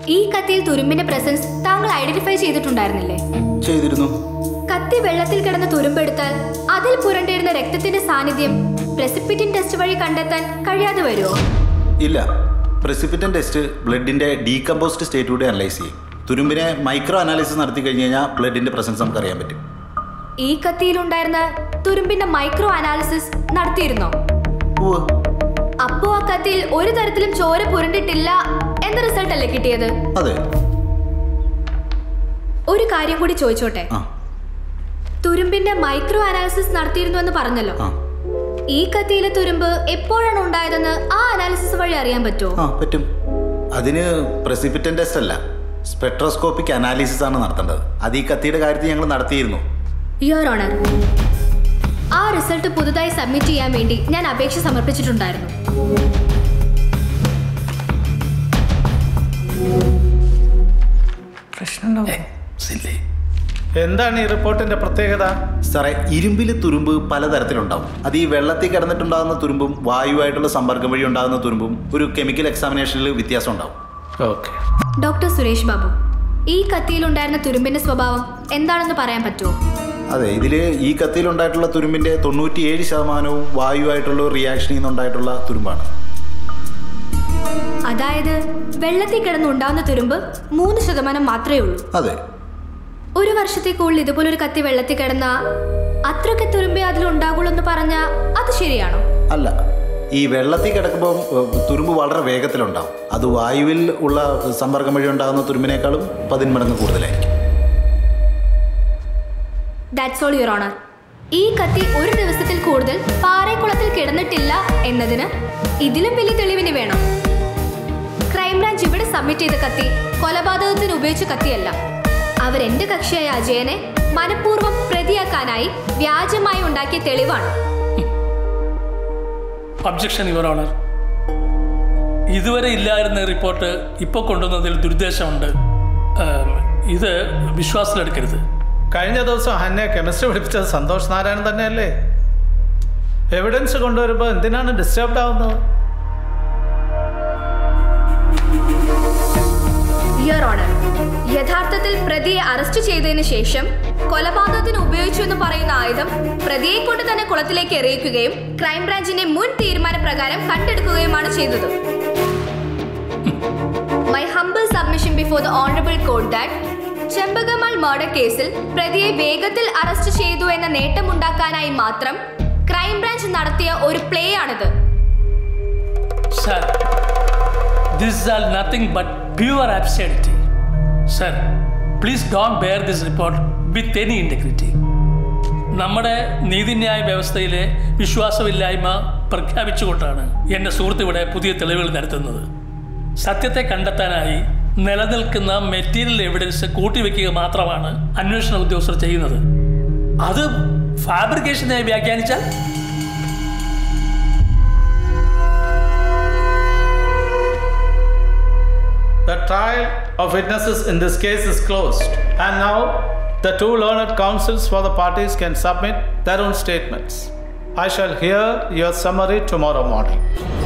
ഈ കത്തിയിൽ തുരുമ്പിന്റെ പ്രസൻസ് താങ്കൾ ഐഡന്റിഫൈ ചെയ്തിട്ടുണ്ടായിരുന്നില്ലേ? ചെയ്തിരുന്നു. കത്തി വെള്ളത്തിൽ കിടന്ന് തുരുമ്പെടുത്താൽ അതിൽ പുരണ്ടിരുന്ന രക്തത്തിന്റെ സാന്നിധ്യം പ്രസിപ്പിറ്റന്റ് ടെസ്റ്റ് വഴി കണ്ടെത്താൻ കഴിയാതെ വരുമോ? ഇല്ല. പ്രസിപ്പിറ്റന്റ് ടെസ്റ്റ് ബ്ലഡിന്റെ ഡീകമ്പോസ്ഡ് സ്റ്റേറ്റ് കൂടി അനലൈസ് ചെയ്യും. തുരുമ്പിനെ മൈക്രോ അനാലിസിസ് നടത്തി കഴിഞ്ഞ് കഴിഞ്ഞാൽ ബ്ലഡിന്റെ പ്രസൻസ് നമുക്ക് അറിയാൻ പറ്റും. ഈ കത്തിയിലുണ്ടായിരുന്ന തുരുമ്പിന്റെ മൈക്രോ അനാലിസിസ് നടത്തിയിരുന്നോ? അപ്പോ ആ കത്തിയിൽ ഒരു തരത്തിലും ചോര പുരണ്ടിട്ടില്ല എന്ന റിസൾട്ട് അല്ലേ കിട്ടിയത്? അതെ. ഒരു കാര്യം കൂടി ചോദിച്ചോട്ടെ. തുരുമ്പിന്റെ മൈക്രോ അനാലിസിസ് നടത്തിയിരുന്നു എന്ന് പറഞ്ഞല്ലോ. ഈ കത്തിയിലെ തുരുമ്പ് എപ്പോഴാണ് ഉണ്ടായതെന്ന് ആ അനാലിസിസ് വഴി അറിയാൻ പറ്റുമോ? പറ്റും. അതിന് പ്രസിപ്പിറ്റന്റ് ടെസ്റ്റ് അല്ല, സ്പെക്ട്രോസ്കോപ്പിക് അനാലിസിസ് ആണ് നടത്തേണ്ടത്. അത് ഈ കത്തിയുടെ കാര്യത്തിൽ ഞങ്ങൾ നടത്തിയിരുന്നു. യുവർ ഓണർ, ആ റിസൾട്ട് പുതുതായി സബ്മിറ്റ് ചെയ്യാൻ വേണ്ടി ഞാൻ അപേക്ഷ സമർപ്പിച്ചിട്ടുണ്ടായിരുന്നു. എന്താണ് ഈ റിപ്പോർട്ടിന്റെ പ്രത്യേകത? സാറേ, ഇരുമ്പിൽ തുരുമ്പ് പലതരത്തിലുണ്ടാവും. അത് ഈ വെള്ളത്തിൽ കിടന്നിട്ടുണ്ടാകുന്ന തുരുമ്പും വായുവായിട്ടുള്ള സമ്പർക്കം വഴി ഉണ്ടാകുന്ന തുരുമ്പും ഒരു കെമിക്കൽ എക്സാമിനേഷനിൽ വ്യത്യാസം ഉണ്ടാവും. ഡോക്ടർ സുരേഷ് ബാബു, ഈ കത്തിയിലുണ്ടായിരുന്ന തുരുമ്പിന്റെ സ്വഭാവം എന്താണെന്ന് പറയാൻ പറ്റുമോ? അതെ, ഇതിൽ ഈ കത്തിയിലുണ്ടായിട്ടുള്ള തുരുമ്പിന്റെ 97% വായുവായിട്ടുള്ള റിയാക്ഷനിൽ നിന്നുണ്ടായിട്ടുള്ള തുരുമ്പാണ്. അതായത് വെള്ളത്തിൽ കിടന്നുണ്ടാകുന്ന തുരുമ്പ് 3% മാത്രമേ ഉള്ളൂ. അതെ. ഒരു വർഷത്തേക്കുള്ളിൽ ഇതുപോലൊരു കത്തി വെള്ളത്തിൽ കിടന്ന അത്രയൊക്കെ തുരുമ്പേ അതിലുണ്ടാകുള്ളൂ എന്ന് പറഞ്ഞാൽ അത് ശരിയാണോ? അല്ല. ഈ വെള്ളത്തിൽ കിടക്കുമ്പോൾ തുരുമ്പ് വളരെ വേഗത്തിലുണ്ടാവും. അത് വായുവിൽ ഉള്ള സമ്പർക്കം വഴി ഉണ്ടാകുന്ന തുരുമ്പിനേക്കാളും 10 മടങ്ങ് കൂടുതലായിരിക്കും. That's all your honour. ഈ കത്തി ഒരു ദിവസത്തിൽ കൂടുതൽ പാറേക്കുളത്തിൽ കിടന്നിട്ടില്ല എന്നതിന് ഇതിലും വലിയ തെളിവിന് വേണം. ക്രൈംബ്രാഞ്ച് ഇവിടെ സബ്മിറ്റ് ചെയ്ത കത്തി കൊലപാതകത്തിന് ഉപയോഗിച്ച കത്തിയല്ല. അവരെന്റെ കക്ഷിയായ അജയനെ മനഃപൂർവ്വം പ്രതിയാക്കാനായി വ്യാജമായി ഉണ്ടാക്കിയ തെളിവാണ്. Objection your honour. ഇതുവരെ ഇല്ലായിരുന്ന റിപ്പോർട്ട് ഇപ്പോൾ കൊണ്ടുവന്നതിൽ ദുരുദ്ദേശമുണ്ട്. ഇത് വിശ്വാസത്തിലെടുക്കരുത്. കഴിഞ്ഞ ദിവസം ഹന്നെ കെമിസ്ട്രി പഠിപ്പിച്ചത് സന്തോഷ് നാരായണൻ തന്നെയല്ലേ? എവിഡൻസ് കൊണ്ടുവരുമ്പോൾ എന്തിനാണ് ഡിസ്റ്റർബ്ഡ് ആവുന്നത്? യുവർ ഓണർ, യഥാർത്ഥത്തിൽ പ്രതിയെ അറസ്റ്റ് ചെയ്തതിനു ശേഷം കൊലപാതകത്തിന് ഉപയോഗിച്ചു എന്ന് പറയുന്ന ആയുധം പ്രതിയെ കൊണ്ട് തന്നെ കുളത്തിലേക്ക് എറിയിക്കുകയും ക്രൈംബ്രാഞ്ചിന്റെ മുൻ തീരുമാനപ്രകാരം കണ്ടെടുക്കുകയുമാണ് ചെയ്തത്. My humble submission before the honourable court that ചെമ്പകമൾ മർഡർ കേസിൽ പ്രതിയെ വേഗത്തിൽ അറസ്റ്റ് ചെയ്തു എന്ന നേട്ടമുണ്ടാക്കാനായി മാത്രം ക്രൈംബ്രാഞ്ച് നടത്തിയ ഒരു പ്ലേ ആണിത്. Sir, this is all nothing but pure absurdity. Sir, please don't bear this report with any integrity. നമ്മുടെ നീതിന്യായ വ്യവസ്ഥയിലെ വിശ്വാസമില്ലായ്മ പ്രഖ്യാപിച്ചുകൊണ്ടാണ് എൻ്റെ സുഹൃത്ത് ഇവിടെ പുതിയ തെളിവുകൾ നിരത്തുന്നത്. സത്യത്തെ കണ്ടെത്താനായി നിലനിൽക്കുന്ന മെറ്റീരിയൽ എവിഡൻസ് കൂട്ടിവെക്കുക മാത്രമാണ് അന്വേഷണ ഉദ്യോഗസ്ഥർ ചെയ്യുന്നത്. അത് ഫാബ്രിക്കേഷനായി വ്യാഖ്യാനിച്ചാൽ The trial of witnesses in this case is closed, and now the two learned counsels for the parties can submit their own statements. I shall hear your summary tomorrow morning.